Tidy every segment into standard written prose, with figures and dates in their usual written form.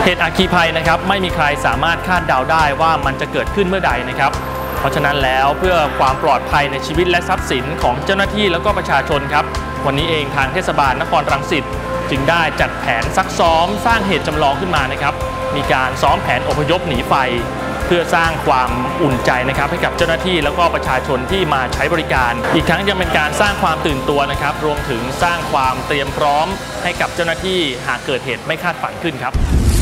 ตุอัคคีภัยนะครับไม่มีใครสามารถคาดเดาได้ว่ามันจะเกิดขึ้นเมื่อใดนะครับเพราะฉะนั้นแล้วเพื่อความปลอดภัยในชีวิตและทรัพย์สินของเจ้าหน้าที่แล้วก็ประชาชนครับวันนี้เองทางเทศบาลนครรังสิตจึงได้จัดแผนซักซ้อมสร้างเหตุจำลองขึ้นมานะครับมีการซ้อมแผนอพยพหนีไฟเพื่อสร้างความอุ่นใจนะครับให้กับเจ้าหน้าที่แล้วก็ประชาชนที่มาใช้บริการอีกทั้งยังเป็นการสร้างความตื่นตัวนะครับรวมถึงสร้างความเตรียมพร้อมให้กับเจ้าหน้าที่หากเกิดเหตุไม่คาดฝันขึ้นครับ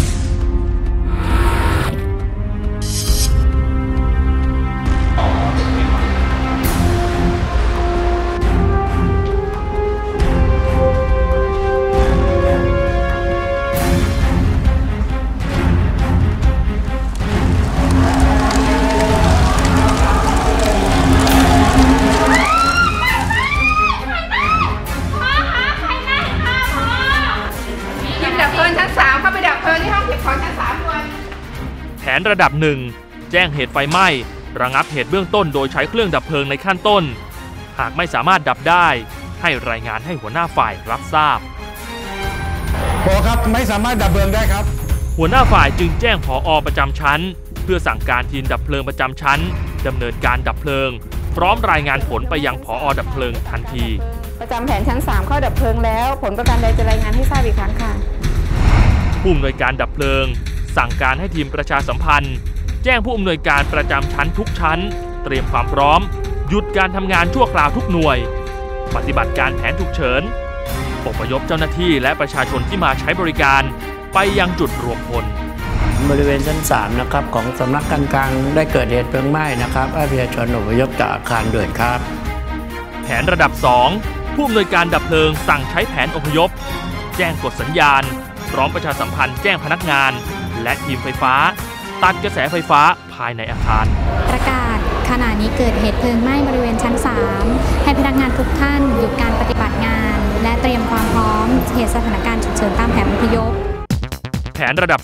แผนระดับหนึ่งแจ้งเหตุไฟไหม้ระงับเหตุเบื้องต้นโดยใช้เครื่องดับเพลิงในขั้นต้นหากไม่สามารถดับได้ให้รายงานให้หัวหน้าฝ่ายรับทราบพอครับไม่สามารถดับเพลิงได้ครับหัวหน้าฝ่ายจึงแจ้งผอ.ประจำชั้นเพื่อสั่งการทีมดับเพลิงประจำชั้นดำเนินการดับเพลิงพร้อมรายงานผลไปยังผอ.ดับเพลิงทันทีประจำแผนชั้น3เข้าดับเพลิงแล้วผลประการใดจะรายงานให้ทราบอีกครั้งค่ะผู้อำนวยการดับเพลิงสั่งการให้ทีมประชาสัมพันธ์แจ้งผู้อำนวยการประจำชั้นทุกชั้นเตรียมความพร้อมหยุดการทำงานชั่วคราวทุกหน่วยปฏิบัติการแผนฉุกเฉินอพยพเจ้าหน้าที่และประชาชนที่มาใช้บริการไปยังจุดรวมพลบริเวณชั้น3นะครับของสำนักงานกลางได้เกิดเหตุเพลิงไหม้นะครับให้ประชาชนอพยพจากอาคารด่วนครับแผนระดับ2ผู้อำนวยการดับเพลิงสั่งใช้แผนอพยพแจ้งกดสัญญาณพร้อมประชาสัมพันธ์แจ้งพนักงานและทีมไฟฟ้าตัดกระแสไฟฟ้าภายในอาคารประกาศขณะนี้เกิดเหตุเพลิงไหม้บริเวณชั้น3ให้พนักงานทุกท่านหยุดการปฏิบัติงานและเตรียมความพร้อมเหตุสถานการณ์ฉุกเฉินตามแผนอพยพแผนระดับ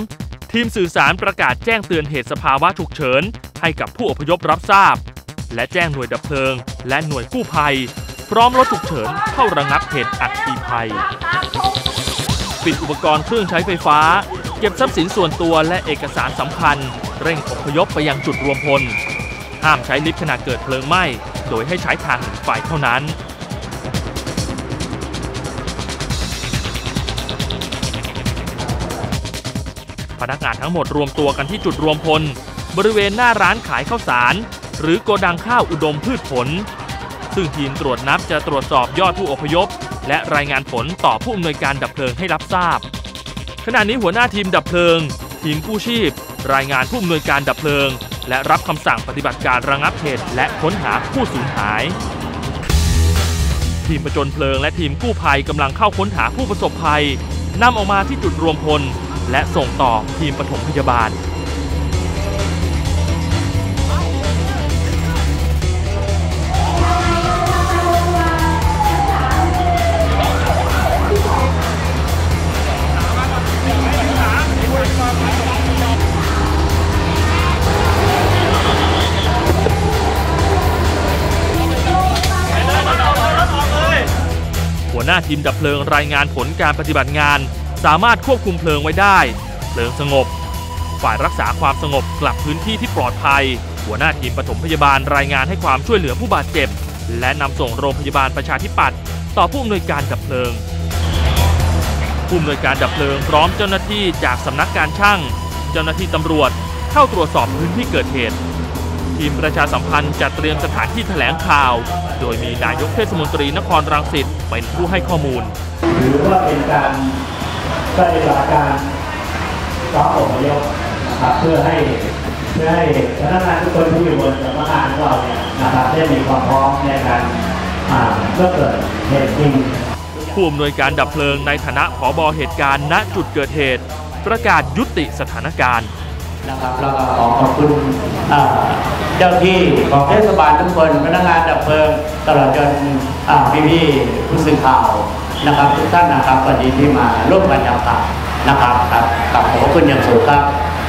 3ทีมสื่อสารประกาศแจ้งเตือนเหตุสภาวะฉุกเฉินให้กับผู้อพยพรับทราบและแจ้งหน่วยดับเพลิงและหน่วยกู้ภัยพร้อมรถฉุกเฉินเข้าระงับเหตุอัคคีภัยปิดอุปกรณ์เครื่องใช้ไฟฟ้าเก็บทรัพย์สินส่วนตัวและเอกสารสำคัญเร่งอพยพไปยังจุดรวมพลห้ามใช้ลิฟต์ขณะเกิดเพลิงไหม้โดยให้ใช้ทางหนีไฟเท่านั้นพนักงานทั้งหมดรวมตัวกันที่จุดรวมพลบริเวณหน้าร้านขายข้าวสารหรือโกดังข้าวอุดมพืชผลซึ่งทีมตรวจนับจะตรวจสอบยอดผู้อพยพและรายงานผลต่อผู้อำนวยการดับเพลิงให้รับทราบขณะนี้หัวหน้าทีมดับเพลิงทีมกู้ชีพรายงานผู้อำนวยการดับเพลิงและรับคำสั่งปฏิบัติการระงับเหตุและค้นหาผู้สูญหายทีมผจญเพลิงและทีมกู้ภัยกำลังเข้าค้นหาผู้ประสบภัยนำออกมาที่จุดรวมพลและส่งต่อทีมปฐมพยาบาลหัวหน้าทีมดับเพลิงรายงานผลการปฏิบัติงานสามารถควบคุมเพลิงไว้ได้เพลิงสงบฝ่ายรักษาความสงบกลับพื้นที่ที่ปลอดภัยหัวหน้าทีมปฐมพยาบาลรายงานให้ความช่วยเหลือผู้บาดเจ็บและนำส่งโรงพยาบาลประชาธิปัตย์ต่อผู้อำนวยการดับเพลิงผู้อำนวยการดับเพลิงพร้อมเจ้าหน้าที่จากสำนักการช่างเจ้าหน้าที่ตำรวจเข้าตรวจสอบพื้นที่เกิดเหตุทีมประชาสัมพันธ์จัดเตรียมสถานที่แถลงข่าวโดยมีนายกเทศมนตรีนครรังสิตเป็นผู้ให้ข้อมูลหรือว่าเป็นการปฏิบัติการซ้อมอพยพนะครับเพื่อให้พนักงานทุกคนที่อยู่บนสำนักงานของเราเนี่ยนะครับได้มีความพร้อมในการเมื่อเกิดเหตุจริงผู้อำนวยการดับเพลิงในฐานะผบ.เหตุการณ์ณจุดเกิดเหตุประกาศยุติสถานการณ์นะครับเราขอบคุณเจ้าที่ของเทศบาลทุกคนพนักงานดับเพลิงตลอดจนพี่ๆผู้สื่อข่าวนะครับทุกท่านนะครับวันนี้ที่มาร่วมกันทำข่าวนะครับขอบคุณอย่างสูงครับ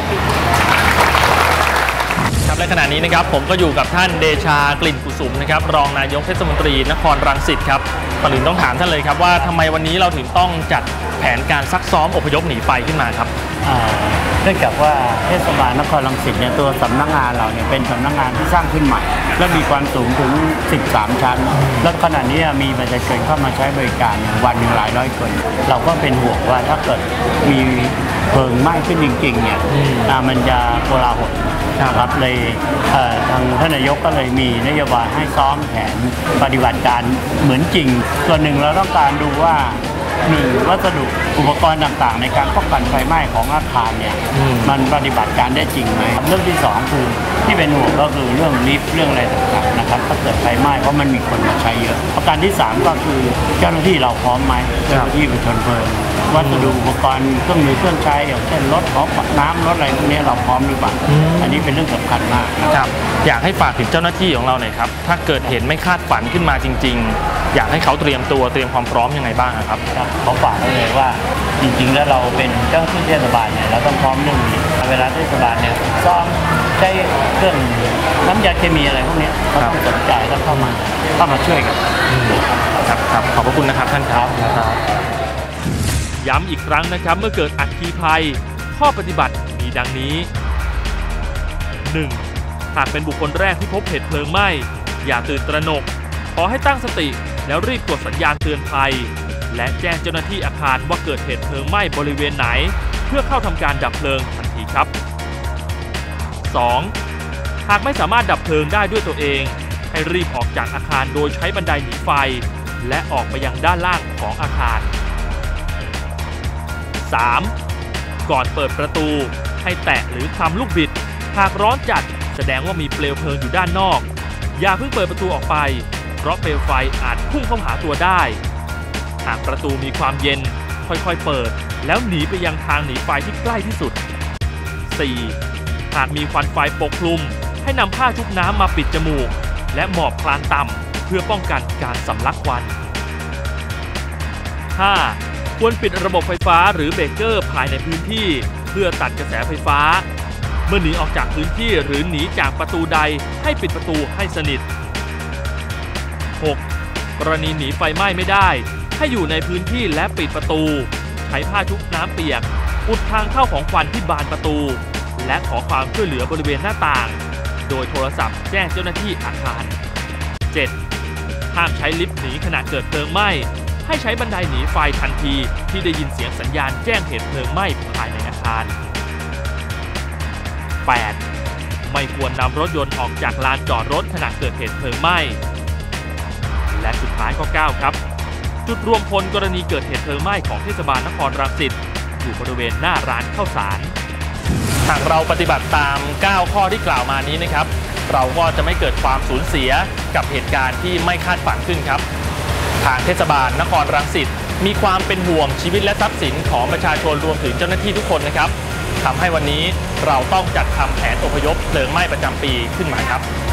ครับและขณะนี้นะครับผมก็อยู่กับท่านเดชากลิ่นกุสุมนะครับรองนายกเทศมนตรีนครรังสิตครับก่อนอื่นต้องถามท่านเลยครับว่าทำไมวันนี้เราถึงต้องจัดแผนการซักซ้อมอพยพหนีไฟขึ้นมาครับเนื่องจากว่าเทศบาลนครรังสิตเนี่ยตัวสำนักงานเราเนี่ยเป็นสำนักงานที่สร้างขึ้นใหม่ และมีความสูงถึง 13 ชั้น แล้วขณะนี้มีประชาชนเข้ามาใช้บริการวันหนึ่งหลายร้อยคน เราก็เป็นห่วงว่าถ้าเกิดมีเพลิงไหม้ขึ้นจริงๆเนี่ยมันจะโกลาหลนะครับเลยทางท่านนายกก็เลยมีนโยบายให้ซ้อมแผนปฏิบัติการเหมือนจริงส่วนหนึ่งเราต้องการดูว่า1วัสดุอุปกรณ์ต่างๆในการป้องกันไฟไหม้ของอาคารเนี่ยมันปฏิบัติการได้จริงไหมเรื่องที่2คือที่เป็นห่วงก็คือเรื่องลิฟต์เรื่องอะไรต่างๆนะครับถ้าเกิดไฟไหม้เพราะมันมีคนมาใช้เยอะประการที่3ก็คือเจ้าหน้าที่เราพร้อมไหมเจ้าหน้าที่ประชาชนเพลิงวัสดุอุปกรณ์เครื่องมือเครื่องใช้อย่างเช่นรถของน้ำรถอะไรพวกนี้เราพร้อมหรือเปล่าอันนี้เป็นเรื่องสำคัญมากครับอยากให้ฝากถึงเจ้าหน้าที่ของเราหน่อยครับถ้าเกิดเห็นไม่คาดฝันขึ้นมาจริงๆอยากให้เขาเตรียมความพร้อมยังไงบ้างครับขอฝากเลยว่าจริงๆแล้วเราเป็นเจ้าหน้าที่เทศบาลเนี่ยเราต้องพร้อมเรื่องนี้เวลาเทศบาลเนี่ยซ้อมใช้เครื่องน้ำยาเคมีอะไรพวกนี้เขาต้องสนใจแล้วเข้ามาช่วยกันครับขอบพระคุณนะครับท่านครับย้ำอีกครั้งนะครับเมื่อเกิดอัคคีภัยข้อปฏิบัติมีดังนี้ 1. หากเป็นบุคคลแรกที่พบเหตุเพลิงไหม้อย่าตื่นตระหนกขอให้ตั้งสติแล้วรีบกดสัญญาณเตือนภัยและแจ้งเจ้าหน้าที่อาคารว่าเกิดเหตุเพลิงไหม้บริเวณไหนเพื่อเข้าทำการดับเพลิงทันทีครับ 2. หากไม่สามารถดับเพลิงได้ด้วยตัวเองให้รีบออกจากอาคารโดยใช้บันไดหนีไฟและออกไปยังด้านล่างของอาคาร 3. ก่อนเปิดประตูให้แตะหรือคลำลูกบิดหากร้อนจัดแสดงว่ามีเปลวเพลิงอยู่ด้านนอกอย่าเพิ่งเปิดประตูออกไปเพราะเปลวไฟอาจพุ่งเข้าหาตัวได้หากประตูมีความเย็นค่อยๆเปิดแล้วหนีไปยังทางหนีไฟที่ใกล้ที่สุด 4. หากมีควันไฟปกคลุมให้นำผ้าชุบน้ำมาปิดจมูกและหมอบคลานต่ำเพื่อป้องกันการสำลักควัน 5. ควรปิดระบบไฟฟ้าหรือเบรกเกอร์ภายในพื้นที่เพื่อตัดกระแสไฟฟ้าเมื่อหนีออกจากพื้นที่หรือหนีจากประตูใดให้ปิดประตูให้สนิท 6. กรณีหนีไฟไหม้ไม่ได้ให้อยู่ในพื้นที่และปิดประตูใช้ผ้าชุบน้ำเปียกอุดทางเข้าของควันที่บานประตูและขอความช่วยเหลือบริเวณหน้าต่างโดยโทรศัพท์แจ้งเจ้าหน้าที่อาคาร 7. ห้ามใช้ลิฟต์หนีขณะเกิดเพลิงไหม้ให้ใช้บันไดหนีไฟทันทีที่ได้ยินเสียงสัญญาณแจ้งเหตุเพลิงไหม้ภายในอาคาร 8. ไม่ควรนำรถยนต์ออกจากลานจอดรถขณะเกิดเหตุเพลิงไหม้และสุดท้ายข้อ 9 ครับจุดรวมพลกรณีเกิดเหตุเพลิงไหม้ของเทศบาลนครรังสิตอยู่บริเวณหน้าร้านข้าวสารหากเราปฏิบัติตาม 9 ข้อที่กล่าวมานี้นะครับเราก็จะไม่เกิดความสูญเสียกับเหตุการณ์ที่ไม่คาดฝันขึ้นครับทางเทศบาลนครรังสิตมีความเป็นห่วงชีวิตและทรัพย์สินของประชาชนรวมถึงเจ้าหน้าที่ทุกคนนะครับทำให้วันนี้เราต้องจัดทำแผนอพยพเพลิงไหม้ประจำปีขึ้นมาครับ